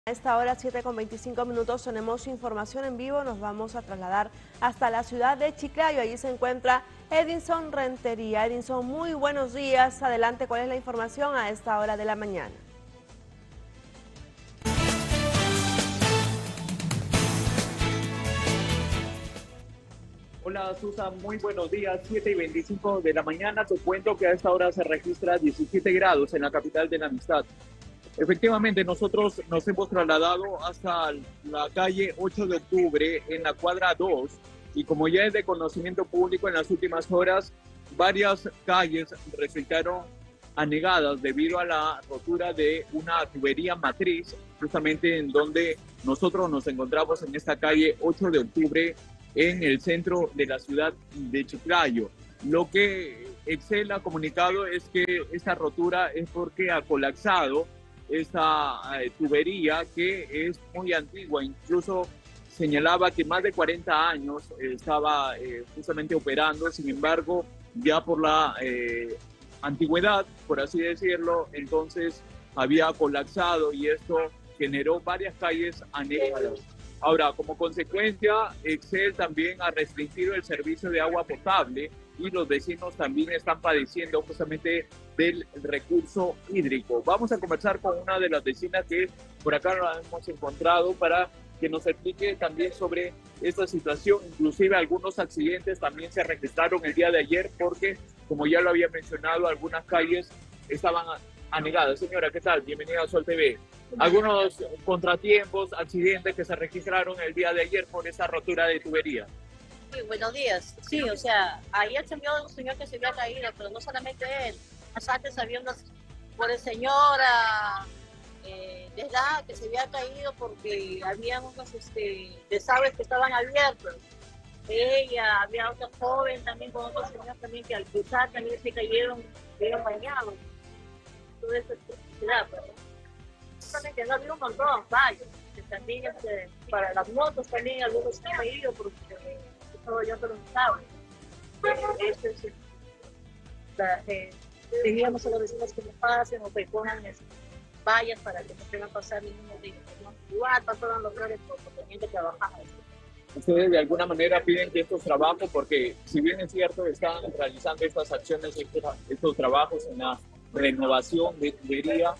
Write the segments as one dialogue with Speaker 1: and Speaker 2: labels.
Speaker 1: A esta hora, 7:25, tenemos información en vivo. Nos vamos a trasladar hasta la ciudad de Chiclayo. Allí se encuentra Edinson Rentería. Edinson, muy buenos días. Adelante, ¿cuál es la información a esta hora de la mañana?
Speaker 2: Hola Susan, muy buenos días, 7:25 de la mañana. Te cuento que a esta hora se registra 17 grados en la capital de la Amistad. Efectivamente, nosotros nos hemos trasladado hasta la calle 8 de octubre en la cuadra 2 y como ya es de conocimiento público, en las últimas horas varias calles resultaron anegadas debido a la rotura de una tubería matriz, justamente en donde nosotros nos encontramos en esta calle 8 de octubre en el centro de la ciudad de Chiclayo. Lo que Excel ha comunicado es que esta rotura es porque ha colapsado esta tubería que es muy antigua, incluso señalaba que más de 40 años estaba justamente operando. Sin embargo, ya por la antigüedad, por así decirlo, entonces había colapsado y esto generó varias calles anegadas. Ahora, como consecuencia, Excel también ha restringido el servicio de agua potable y los vecinos también están padeciendo justamente del recurso hídrico. Vamos a conversar con una de las vecinas que por acá la hemos encontrado para que nos explique también sobre esta situación. Inclusive algunos accidentes también se registraron el día de ayer porque, como ya lo había mencionado, algunas calles estaban anegadas. Señora, ¿qué tal? Bienvenida a Sol TV. Algunos contratiempos, accidentes que se registraron el día de ayer por esa rotura de tubería.
Speaker 3: Sí, buenos días. Sí, o sea, ayer se vio un señor que se había caído, pero no solamente él. Más antes había una señora de edad que se había caído porque había unos desagües que estaban abiertos. Ella, había otro joven también con otro señor también que al cruzar también se cayeron bañados. Todo eso es ciudad, ¿no? Solamente no había un montón, varios. Que también para las motos también algunos se han caído porque todo yo preguntaba. Esto es, teníamos a los vecinos que nos pasen o que pongan vallas para que no tengan que pasar ninguno de ellos, ¿no? Igual pasaron los flores por tenían que trabajar.
Speaker 2: Ustedes de alguna manera piden que estos trabajos, porque si bien es cierto, están realizando estas acciones, estos trabajos en la renovación de tubería,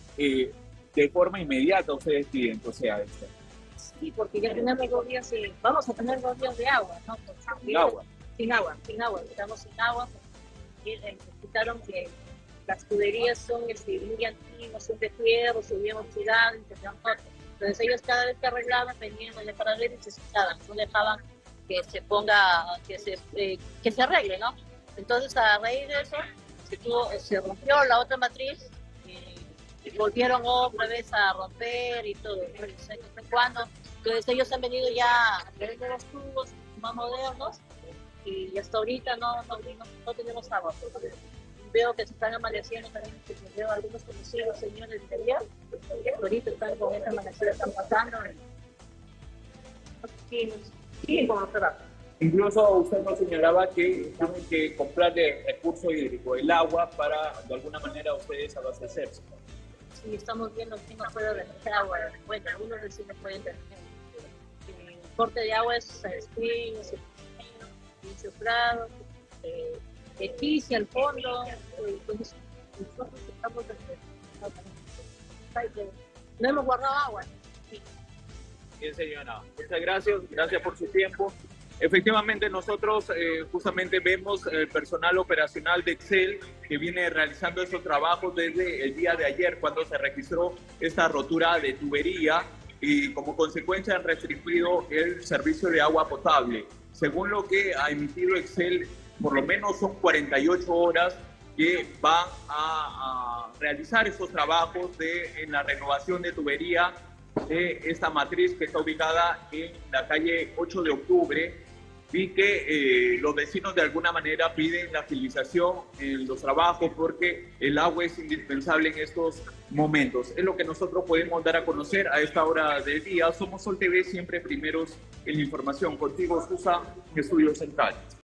Speaker 2: de forma inmediata ustedes piden que sea esto.
Speaker 3: Sí, porque ya tenemos 2 días, vamos a tener 2 días de agua, ¿no?
Speaker 2: Sin agua.
Speaker 3: Sin agua, estamos sin agua. Necesitaron que las tuberías son muy antiguas, son de fierro, se habían oxidado, entonces ellos cada vez que arreglaban venían para ver y se secaban, no dejaban que se ponga, que se arregle, ¿no? Entonces a raíz de eso se rompió la otra matriz y volvieron otra vez a romper y todo, ¿no? No sé cuándo. Entonces ellos han venido ya a traer nuevos tubos más modernos y hasta ahorita no tenemos agua. Veo que se están amaneciendo también, veo algunos conocidos señores de ayer, que ahorita están con esta amanecida, están pasando y siguen con los trabajos.
Speaker 2: Incluso usted nos señalaba que tienen que comprar el recurso hídrico, el agua, para de alguna manera ustedes abastecerse.
Speaker 3: Sí, estamos viendo quién no puede tener agua. Bueno, algunos vecinos pueden tener. El corte de agua es Espín, Inicio Prado, Equicia al fondo. Entonces, nosotros estamos no hemos guardado agua. Sí.
Speaker 2: Bien, señora. Muchas gracias. Gracias por su tiempo. Efectivamente, nosotros justamente vemos el personal operacional de Excel que viene realizando estos trabajos desde el día de ayer, cuando se registró esta rotura de tubería y como consecuencia han restringido el servicio de agua potable. Según lo que ha emitido Excel, por lo menos son 48 horas que van a realizar estos trabajos en la renovación de tubería de esta matriz que está ubicada en la calle 8 de octubre y que los vecinos de alguna manera piden la agilización en los trabajos porque el agua es indispensable en estos momentos. Es lo que nosotros podemos dar a conocer a esta hora del día. Somos Sol TV, siempre primeros en la información. Contigo, Susa, Estudio Central.